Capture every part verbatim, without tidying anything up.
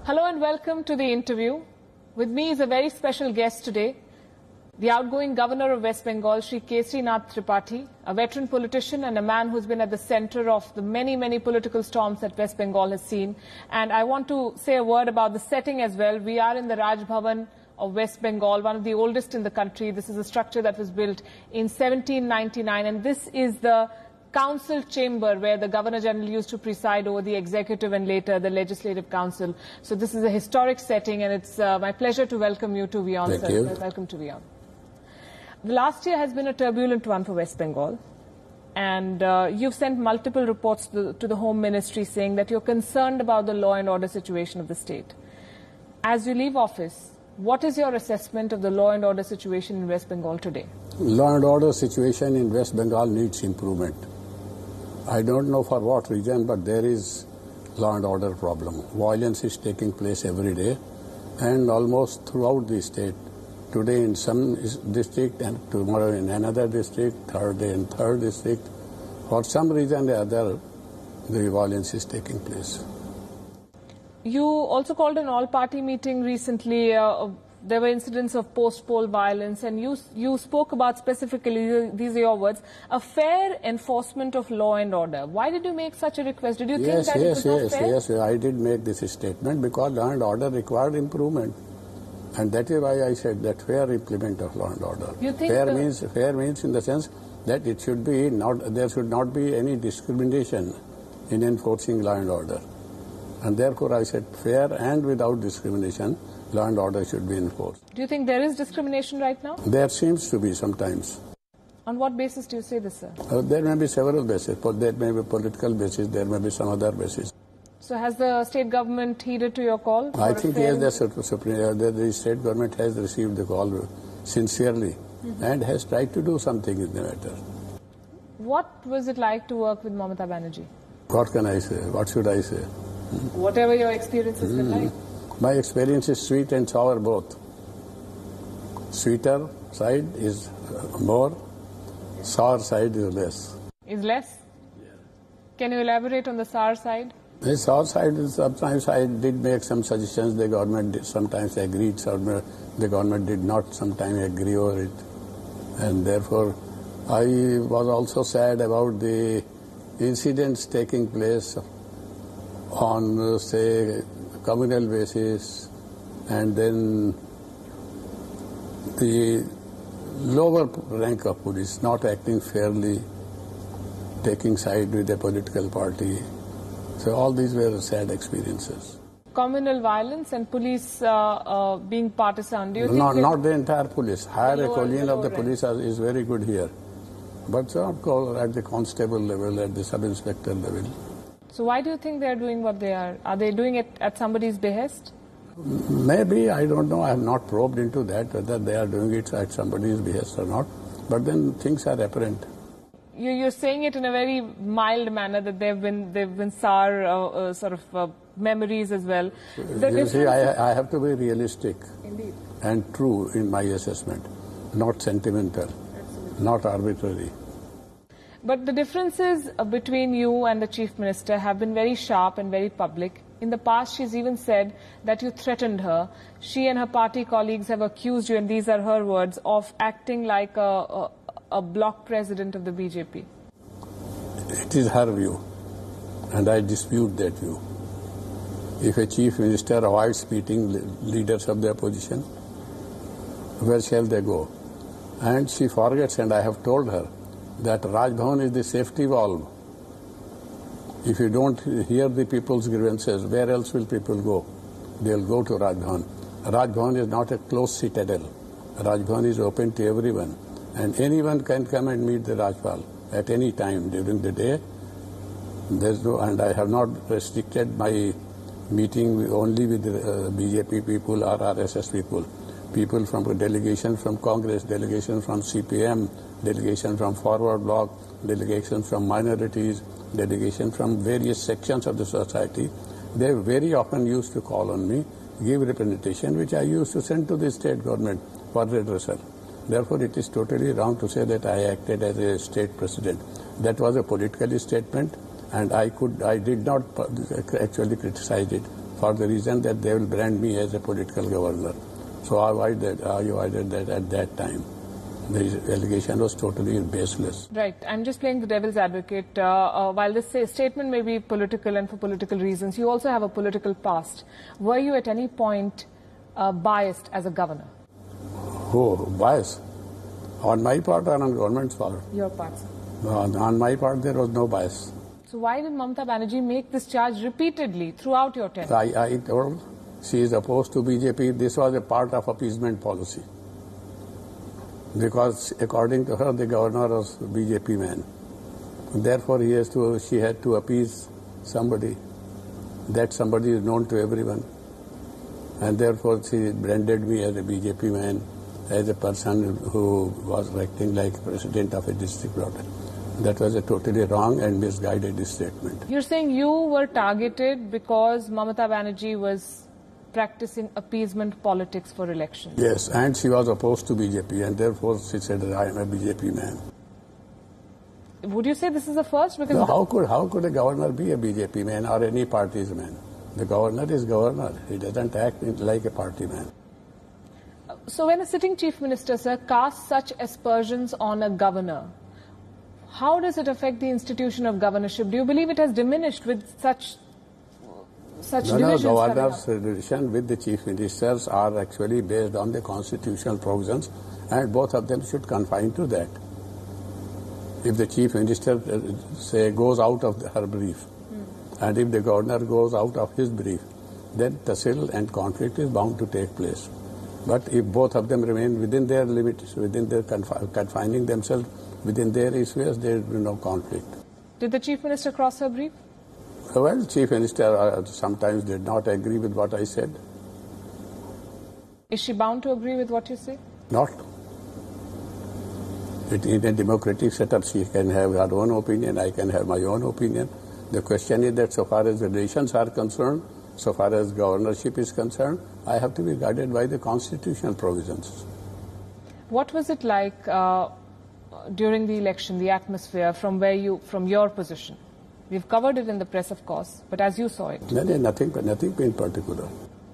Hello and welcome to the interview. With me is a very special guest today, the outgoing Governor of West Bengal, Shri Keshari Nath Tripathi, a veteran politician and a man who's been at the center of the many, many political storms that West Bengal has seen. And I want to say a word about the setting as well. We are in the Raj Bhavan of West Bengal, one of the oldest in the country. This is a structure that was built in seventeen ninety-nine, and this is the council chamber where the Governor General used to preside over the executive and later the legislative council. So this is a historic setting, and it's uh, my pleasure to welcome you to WION. Thank sir. you. Welcome to WION. The last year has been a turbulent one for West Bengal, and uh, you've sent multiple reports to, to the Home Ministry saying that you're concerned about the law and order situation of the state. As you leave office, what is your assessment of the law and order situation in West Bengal today? Law and order situation in West Bengal needs improvement. I don't know for what reason, but there is law and order problem. Violence is taking place every day and almost throughout the state. Today in some district and tomorrow in another district, third day in third district. For some reason or other, the violence is taking place. You also called an all-party meeting recently. Uh, there were incidents of post-poll violence, and you you spoke about specifically, these are your words, a fair enforcement of law and order. Why did you make such a request? Did you yes, think that yes, it was yes, not fair? Yes, yes, I did make this statement because law and order required improvement. And that is why I said that fair implement of law and order. You think fair the means fair means in the sense that it should be not there should not be any discrimination in enforcing law and order. And therefore I said fair and without discrimination, law and order should be enforced. Do you think there is discrimination right now? There seems to be sometimes. On what basis do you say this, sir? Uh, there may be several bases. There may be political basis, there may be some other basis. So has the state government heeded to your call? I think yes, the, Supreme, uh, the, the state government has received the call sincerely mm-hmm. and has tried to do something in the matter. What was it like to work with Mamata Banerjee? What can I say? What should I say? Mm-hmm. Whatever your experience has been like. My experience is sweet and sour both. Sweeter side is more, sour side is less. Is less? Yeah. Can you elaborate on the sour side? The sour side is sometimes I did make some suggestions. The government did, sometimes agreed, sometimes the government did not sometimes agree over it. And therefore, I was also sad about the incidents taking place on, uh, say, communal basis, and then the lower rank of police not acting fairly, taking side with a political party. So all these were sad experiences. Communal violence and police uh, uh, being partisan. Do you think not, not the entire police. Higher echelon of the rank. police is very good here. But uh, at the constable level, at the sub-inspector level. So why do you think they are doing what they are? Are they doing it at somebody's behest? Maybe, I don't know. I have not probed into that, whether they are doing it at somebody's behest or not. But then things are apparent. You, you're saying it in a very mild manner that they've been they've been sour uh, uh, sort of uh, memories as well. The you see, I, I have to be realistic Indeed. and true in my assessment, not sentimental, Absolutely. Not arbitrary. But the differences between you and the Chief Minister have been very sharp and very public. In the past, she's even said that you threatened her. She and her party colleagues have accused you, and these are her words, of acting like a, a, a bloc president of the B J P. It is her view, and I dispute that view. If a Chief Minister avoids meeting leaders of the opposition, where shall they go? And she forgets, and I have told her, that Raj Bhavan is the safety valve. If you don't hear the people's grievances, where else will people go? They'll go to Raj Bhavan. Raj Bhavan is not a closed citadel. Raj Bhavan is open to everyone, and anyone can come and meet the Rajpal at any time during the day. There's no, and I have not restricted my meeting only with uh, B J P people or R S S people. People from a delegation from Congress, delegation from C P M, delegation from Forward Bloc, delegation from minorities, delegation from various sections of the society. They very often used to call on me, give representation, which I used to send to the state government for redressal. Therefore, it is totally wrong to say that I acted as a state president. That was a political statement, and I could, I did not actually criticize it for the reason that they will brand me as a political governor. So I avoided, I avoided that at that time. The allegation was totally baseless. Right. I'm just playing the devil's advocate. Uh, uh, while this say, statement may be political and for political reasons, you also have a political past. Were you at any point uh, biased as a governor? Oh, bias? On my part or on government's part? Your part, sir. On, on my part, there was no bias. So why did Mamata Banerjee make this charge repeatedly throughout your tenure? I, I told she is opposed to B J P. This was a part of appeasement policy. Because according to her, the governor was a B J P man. Therefore, he has to, she had to appease somebody. That somebody is known to everyone. And therefore, she branded me as a B J P man, as a person who was acting like president of a district block. That was a totally wrong and misguided statement. You're saying you were targeted because Mamata Banerjee was practicing appeasement politics for elections. Yes, and she was opposed to B J P, and therefore she said that I am a B J P man. Would you say this is a first? Because no, how could how could a governor be a B J P man or any party's man? The governor is governor. He doesn't act like a party man. So when a sitting chief minister, sir, casts such aspersions on a governor, how does it affect the institution of governorship? Do you believe it has diminished with such such no, divisions? No, governor's relation with the chief ministers are actually based on the constitutional provisions, and both of them should confine to that. If the chief minister, uh, say, goes out of the, her brief, hmm. and if the governor goes out of his brief, then tussle and conflict is bound to take place. But if both of them remain within their limits, within their confi confining themselves within their issues, there will be no conflict. Did the chief minister cross her brief? Well, chief minister uh, sometimes did not agree with what I said. Is she bound to agree with what you say? Not. It, in a democratic setup, she can have her own opinion, I can have my own opinion. The question is that so far as the relations are concerned, so far as governorship is concerned, I have to be guided by the constitutional provisions. What was it like uh, during the election, the atmosphere from where you, from your position? We've covered it in the press, of course, but as you saw it. No, no, nothing, nothing in particular.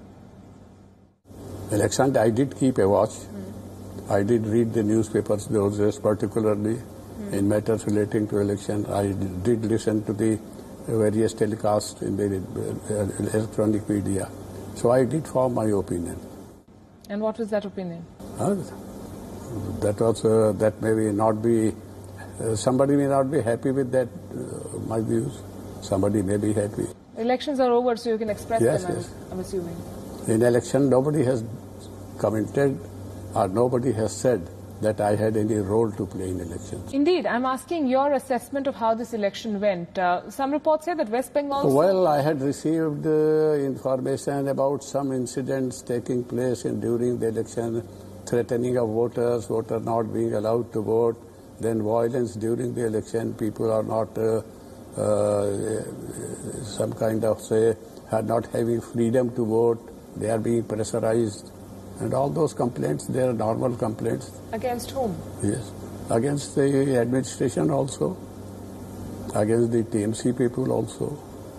Election, I did keep a watch. Mm. I did read the newspapers, those days particularly mm. in matters relating to election. I did listen to the various telecasts in the electronic media. So I did form my opinion. And what was that opinion? Huh? That was, uh, that may not be, uh, somebody may not be happy with that, uh, my views. Somebody may be happy. Elections are over, so you can express yes, them, yes. I'm assuming. In election, nobody has commented or nobody has said that I had any role to play in elections. Indeed, I'm asking your assessment of how this election went. Uh, some reports say that West Bengal... Well, I had received uh, information about some incidents taking place in, during the election, threatening of voters, voters not being allowed to vote, then violence during the election, people are not, uh, uh, some kind of, say, are not having freedom to vote, they are being pressurized. And all those complaints, they are normal complaints. Against whom? Yes. Against the administration also. Against the T M C people also.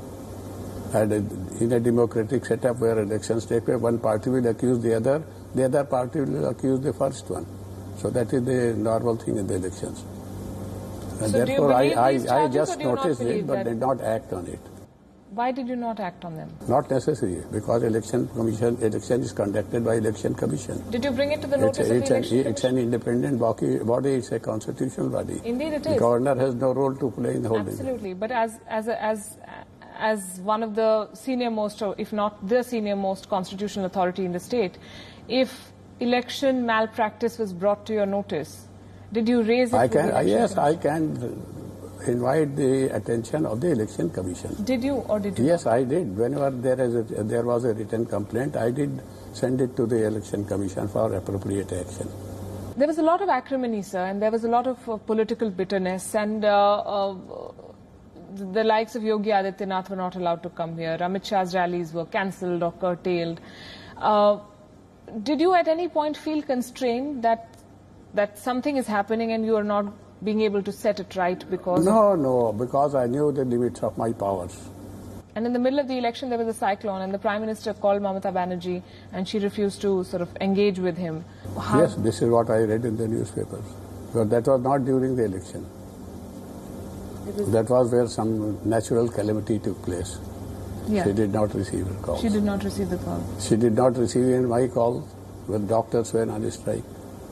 And in a democratic setup where elections take place, one party will accuse the other, the other party will accuse the first one. So that is the normal thing in the elections. And so therefore, I, I, I just do noticed it, but that? did not act on it. Why did you not act on them? Not necessary, because election commission, election is conducted by election commission. Did you bring it to the notice it's, of it's the an, election It's an independent body, body, it's a constitutional body. Indeed it the is. The governor has no role to play in the holding. Absolutely, but as, as, a, as, as one of the senior most, or if not the senior most constitutional authority in the state, if election malpractice was brought to your notice, did you raise it I with can, the election Yes, commission? I can invite the attention of the election commission. Did you or did you Yes, not? I did. Whenever there, is a, there was a written complaint, I did send it to the election commission for appropriate action. There was a lot of acrimony, sir, and there was a lot of uh, political bitterness, and uh, uh, the likes of Yogi Adityanath were not allowed to come here. Amit Shah's rallies were cancelled or curtailed. Uh, did you at any point feel constrained that that something is happening and you are not being able to set it right because... No, no, because I knew the limits of my powers. And in the middle of the election, there was a cyclone, and the Prime Minister called Mamata Banerjee, and she refused to sort of engage with him. How? Yes, this is what I read in the newspapers. But that was not during the election. Was that was where some natural calamity took place. Yeah. She did not receive her call. She did not receive the call. She did not receive even my call when doctors were on strike.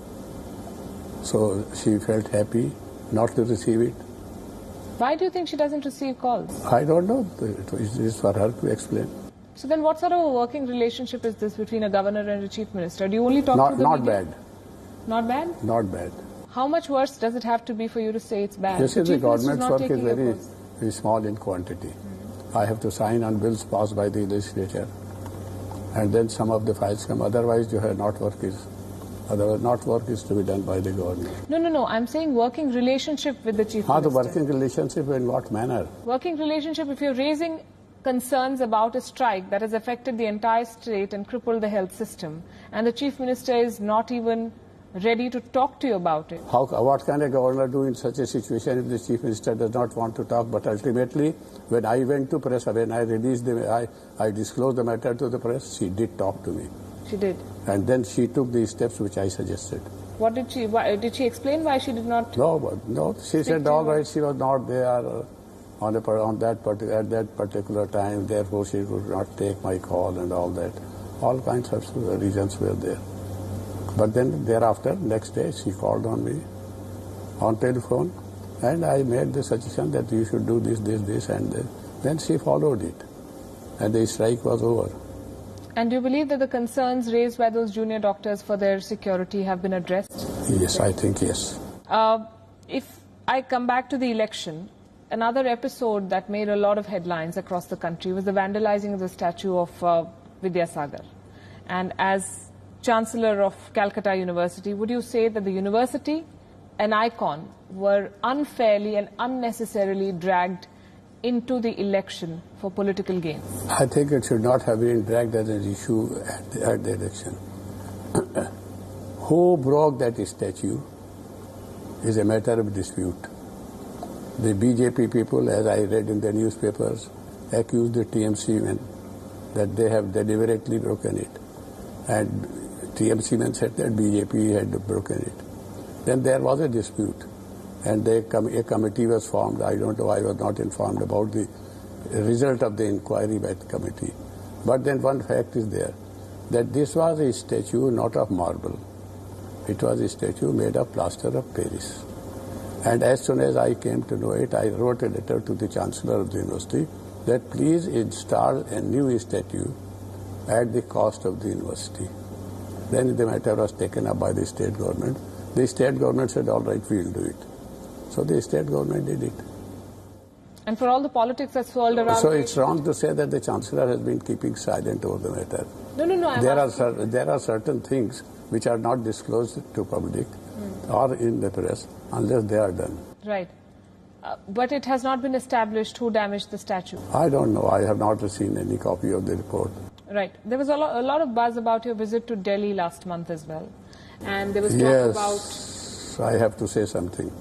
So she felt happy not to receive it. Why do you think she doesn't receive calls? I don't know. It is for her to explain. So then what sort of a working relationship is this between a governor and a chief minister? Do you only talk not, to the Not media? bad. Not bad? Not bad. How much worse does it have to be for you to say it's bad? Yes, the, the government's work is very, calls. very small in quantity. Mm-hmm. I have to sign on bills passed by the legislature. And then some of the files come. Otherwise, you have not work is Otherwise, not work is to be done by the government. No, no, no. I'm saying working relationship with the chief How minister. the working relationship in what manner? Working relationship, if you're raising concerns about a strike that has affected the entire state and crippled the health system, and the chief minister is not even ready to talk to you about it. How, what can a governor do in such a situation if the chief minister does not want to talk? But ultimately, when I went to press, when I released the, I, I disclosed the matter to the press, she did talk to me. She did. And then she took the steps which I suggested. What did she, why, did she explain why she did not? No, but no. She said, all right, she was not there uh, on, a, on that particular, at that particular time, therefore she could not take my call and all that. All kinds of reasons were there. But then thereafter, next day, she called on me on telephone, and I made the suggestion that you should do this, this, this, and then, then she followed it. And the strike was over. And do you believe that the concerns raised by those junior doctors for their security have been addressed? Yes, I think yes. Uh, if I come back to the election, another episode that made a lot of headlines across the country was the vandalizing of the statue of uh, Vidyasagar. And as Chancellor of Calcutta University, would you say that the university and icon were unfairly and unnecessarily dragged into the election for political gains? I think it should not have been dragged as an issue at the, at the election. Who broke that statue is a matter of dispute. The B J P people, as I read in the newspapers, accused the T M C men that they have deliberately broken it. And T M C men said that B J P had broken it. Then there was a dispute. And they com a committee was formed. I don't know, I was not informed about the result of the inquiry by the committee. But then one fact is there, that this was a statue not of marble. It was a statue made of plaster of Paris. And as soon as I came to know it, I wrote a letter to the Chancellor of the University that please install a new statue at the cost of the university. Then the matter was taken up by the state government. The state government said, all right, we'll do it. So the state government did it. And for all the politics that's swirled around... So it's wrong to say that the Chancellor has been keeping silent over the matter. No, no, no. I'm there, are cer there are certain things which are not disclosed to public mm. or in the press unless they are done. Right. Uh, but it has not been established who damaged the statue. I don't know. I have not seen any copy of the report. Right. There was a, lo a lot of buzz about your visit to Delhi last month as well. And there was talk yes, about... I have to say something.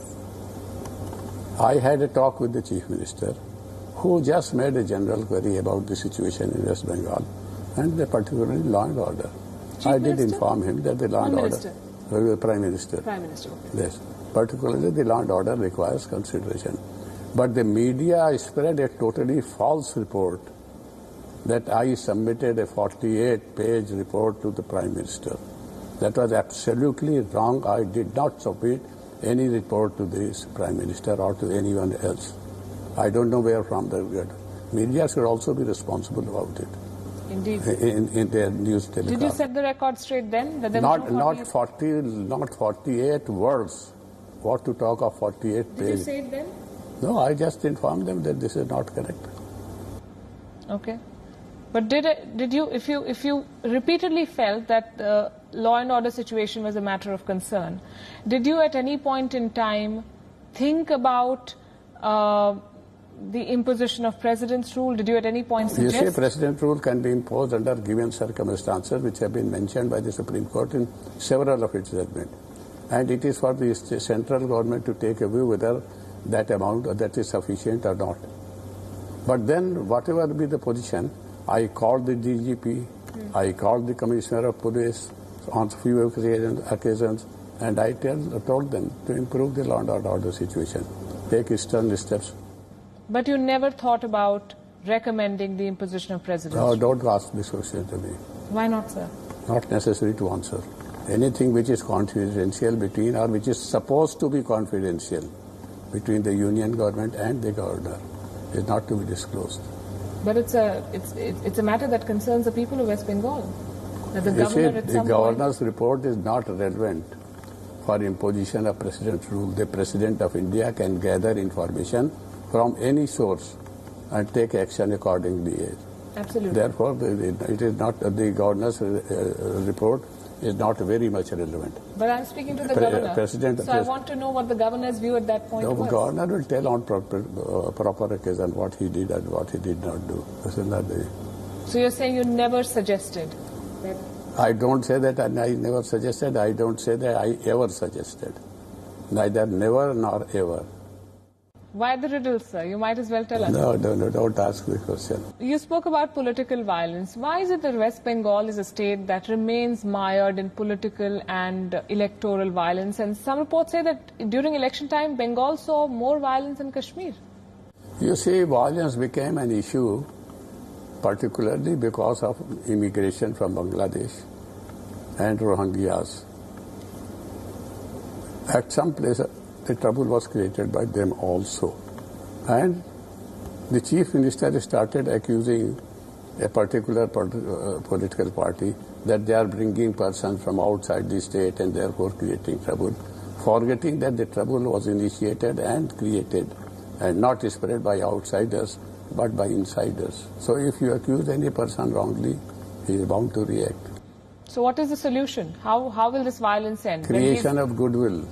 I had a talk with the Chief Minister, who just made a general query about the situation in West Bengal, and particularly law and order. Chief I Minister? did inform him that the law and order... Minister? Prime Minister. Prime Minister, okay. Yes. Particularly the law and order requires consideration. But the media spread a totally false report that I submitted a forty-eight page report to the Prime Minister. That was absolutely wrong. I did not submit any report to the Prime Minister or to anyone else. I don't know where from the media should also be responsible about it. Indeed. In, in their news telecast. Did you set the record straight then? That there not no not forty, not forty-eight words. What to talk of forty-eight pages? Did you say it then? No, I just informed them that this is not correct. Okay. But did it, did you, if you, if you repeatedly felt that the law and order situation was a matter of concern, did you at any point in time think about uh, the imposition of President's rule? Did you at any point suggest? You see, President's rule can be imposed under given circumstances which have been mentioned by the Supreme Court in several of its judgments. And it is for the central government to take a view whether that amount or that is sufficient or not. But then, whatever be the position, I called the D G P, mm. I called the Commissioner of Police on a few occasions, occasions and I tell, told them to improve the law and order situation, take stern steps. But you never thought about recommending the imposition of presidency? No, don't ask this question to me. Why not, sir? Not necessary to answer. Anything which is confidential between or which is supposed to be confidential between the union government and the governor is not to be disclosed. But it's a it's it's a matter that concerns the people of West Bengal. That the you governor see, at the some governor's point... report is not relevant for imposition of president's rule. The president of India can gather information from any source and take action accordingly. Absolutely. Therefore, it is not the governor's report is not very much relevant. But I'm speaking to the Pre governor, President, so I want to know what the governor's view at that point the was. The governor will tell on proper, uh, proper occasion what he did and what he did not do. So you're saying you never suggested that? I don't say that and I never suggested. I don't say that I ever suggested. Neither never nor ever. Why the riddle, sir? You might as well tell us. No, no, no, don't ask the question. You spoke about political violence. Why is it that West Bengal is a state that remains mired in political and electoral violence? And some reports say that during election time, Bengal saw more violence than Kashmir. You see, violence became an issue particularly because of immigration from Bangladesh and Rohingyas. At some places, the trouble was created by them also. And the Chief Minister started accusing a particular uh, political party that they are bringing persons from outside the state and therefore creating trouble, forgetting that the trouble was initiated and created and not spread by outsiders but by insiders. So if you accuse any person wrongly, he is bound to react. So what is the solution? How, how will this violence end? Creation of goodwill.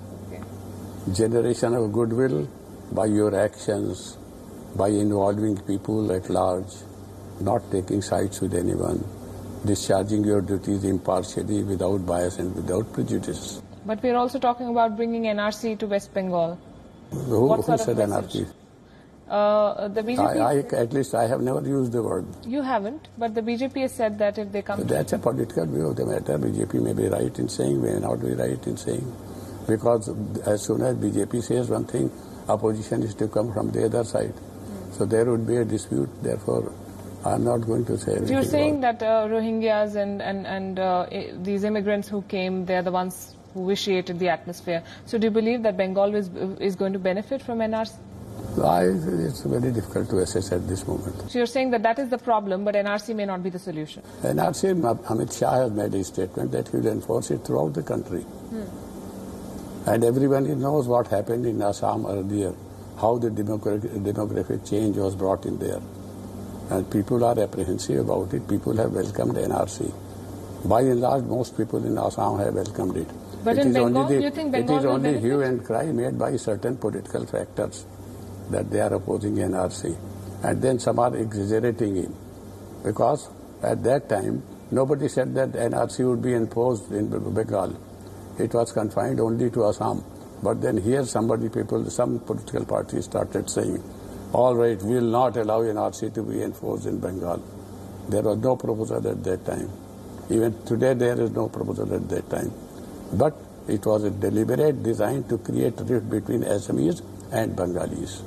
Generation of goodwill by your actions, by involving people at large, not taking sides with anyone, discharging your duties impartially without bias and without prejudice. But we are also talking about bringing N R C to West Bengal. Who, who said N R C? Uh, the B J P. I, I, at least I have never used the word. You haven't, but the B J P has said that if they come... That's a political view of the matter. B J P may be right in saying, may not be right in saying. Because as soon as B J P says one thing, opposition is to come from the other side. Mm. So there would be a dispute. Therefore, I'm not going to say anything. You're saying about. that uh, Rohingyas and, and, and uh, these immigrants who came, they're the ones who vitiated the atmosphere. So do you believe that Bengal is, is going to benefit from N R C? I, it's very difficult to assess at this moment. So you're saying that that is the problem, but N R C may not be the solution? N R C, Amit Shah has made a statement that he will enforce it throughout the country. Hmm. And everyone knows what happened in Assam earlier, how the demographic, demographic change was brought in there. And people are apprehensive about it. People have welcomed N R C. By and large, most people in Assam have welcomed it. But it in is Bengal, only the, you think Bengal It is will only benefit? hue and cry made by certain political factors that they are opposing N R C. And then some are exaggerating it. Because at that time, nobody said that N R C would be imposed in Bengal. It was confined only to Assam. But then here somebody, people, some political parties started saying, all right, we will not allow N R C to be enforced in Bengal. There was no proposal at that time. Even today there is no proposal at that time. But it was a deliberate design to create rift between Assamese and Bengalis.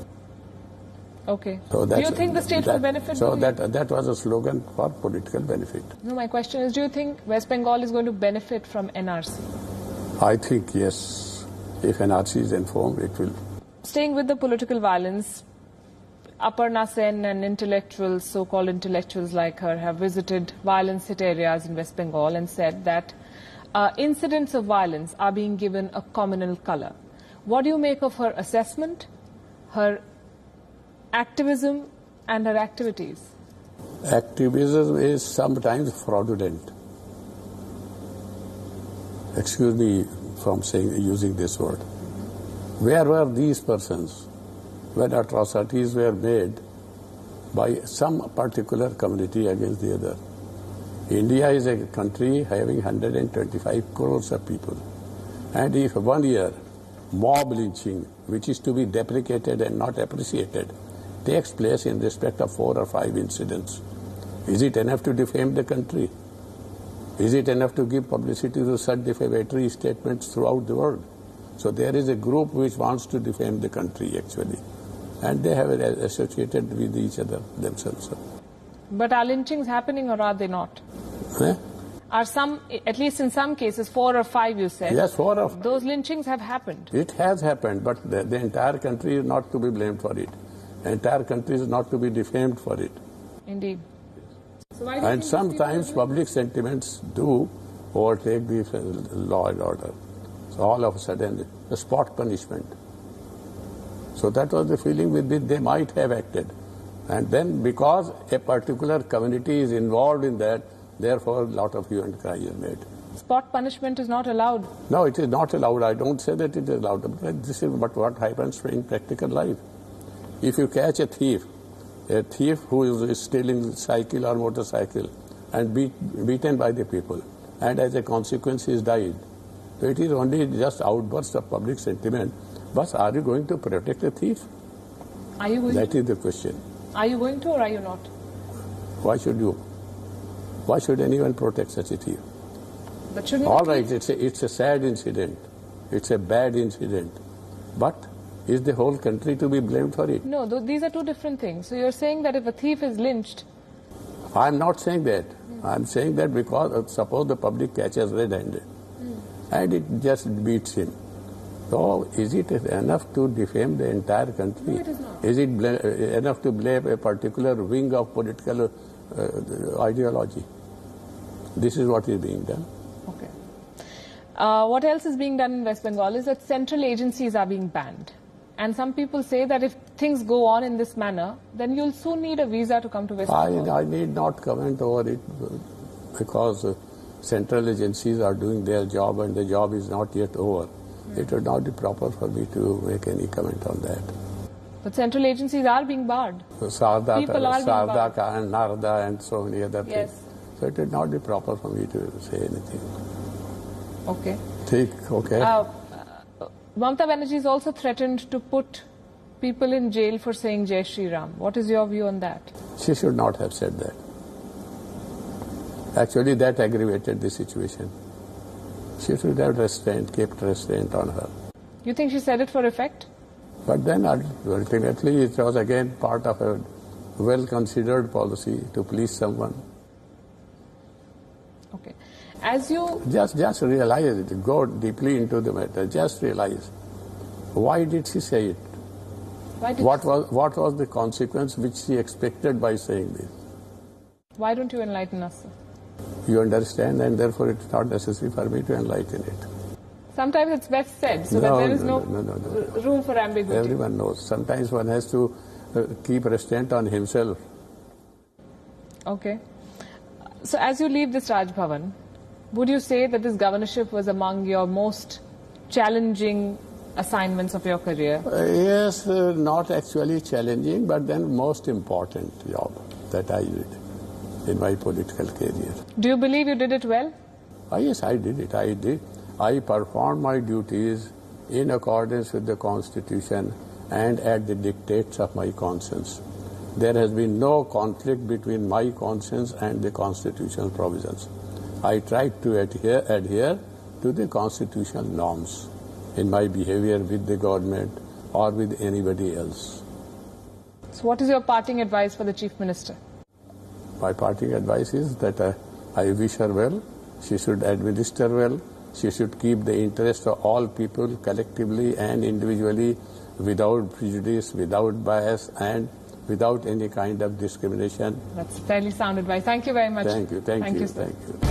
Okay. So do you think the state that, will benefit? So that, that was a slogan for political benefit. No, my question is, do you think West Bengal is going to benefit from N R C? I think yes. If N R C is informed, it will. Staying with the political violence, Aparna Sen and intellectuals, so-called intellectuals like her, have visited violence-hit areas in West Bengal and said that uh, incidents of violence are being given a communal color. What do you make of her assessment, her activism and her activities? Activism is sometimes fraudulent. Excuse me from saying using this word. Where were these persons when atrocities were made by some particular community against the other? India is a country having one hundred twenty-five crores of people. And if one year mob lynching, which is to be deprecated and not appreciated, takes place in respect of four or five incidents. Is it enough to defame the country? Is it enough to give publicity to such defamatory statements throughout the world? So there is a group which wants to defame the country actually, and they have associated with each other themselves. But are lynchings happening or are they not? Eh? Are some, at least in some cases, four or five you said? Yes, four of those lynchings have happened. It has happened, but the, the entire country is not to be blamed for it. The entire country is not to be defamed for it. Indeed. So why do and sometimes public sentiments do overtake the law and order. So all of a sudden, the spot punishment. So that was the feeling with which they might have acted. And then because a particular community is involved in that, therefore a lot of hue and cry is made. Spot punishment is not allowed? No, it is not allowed. I don't say that it is allowed. But this is but what happens in practical life. If you catch a thief, a thief who is stealing cycle or motorcycle and beat, beaten by the people, and as a consequence he is died. So it is only just outburst of public sentiment. But are you going to protect a thief? Are you going That to? is the question. Are you going to or are you not? Why should you? Why should anyone protect such a thief? But shouldn't All right, it's a, it's a sad incident. It's a bad incident. But is the whole country to be blamed for it? No, th these are two different things. So you're saying that if a thief is lynched... I'm not saying that. Mm. I'm saying that because uh, suppose the public catches red-handed mm. and it just beats him. So is it enough to defame the entire country? No, it is not. Is it uh, enough to blame a particular wing of political uh, ideology? This is what is being done. Okay. Uh, what else is being done in West Bengal is that central agencies are being banned. And some people say that if things go on in this manner, then you'll soon need a visa to come to West Bengal. I, I need not comment over it because uh, central agencies are doing their job and the job is not yet over. Mm. It would not be proper for me to make any comment on that. But central agencies are being barred. Sarda, People are being barred. Sarda and Narda and so many other Yes. things. So it would not be proper for me to say anything. Okay. Take, okay. Uh, Mamata Banerjee is also threatened to put people in jail for saying Jai Shri Ram. What is your view on that? She should not have said that. Actually, that aggravated the situation. She should have restraint, kept restraint on her. You think she said it for effect? But then ultimately it was again part of a well-considered policy to please someone. Okay. As you... Just, just realize it. Go deeply into the matter. Just realize. Why did she say it? Why did What was, what was the consequence which she expected by saying this? Why don't you enlighten us, sir? You understand, and therefore it's not necessary for me to enlighten it. Sometimes it's best said, so No, that there is no, no, no, no, no. room for ambiguity. Everyone knows. Sometimes one has to uh, keep restraint on himself. Okay. So as you leave this Raj Bhavan, would you say that this governorship was among your most challenging assignments of your career? Uh, yes, uh, not actually challenging, but then most important job that I did in my political career. Do you believe you did it well? Uh, yes, I did it. I did. I performed my duties in accordance with the Constitution and at the dictates of my conscience. There has been no conflict between my conscience and the constitutional provisions. I tried to adhere, adhere to the constitutional norms in my behavior with the government or with anybody else. So what is your parting advice for the Chief Minister? My parting advice is that uh, I wish her well. She should administer well. She should keep the interest of all people collectively and individually without prejudice, without bias and without any kind of discrimination. That's fairly sound advice. Thank you very much. Thank you. Thank, thank you. you, sir. Thank you.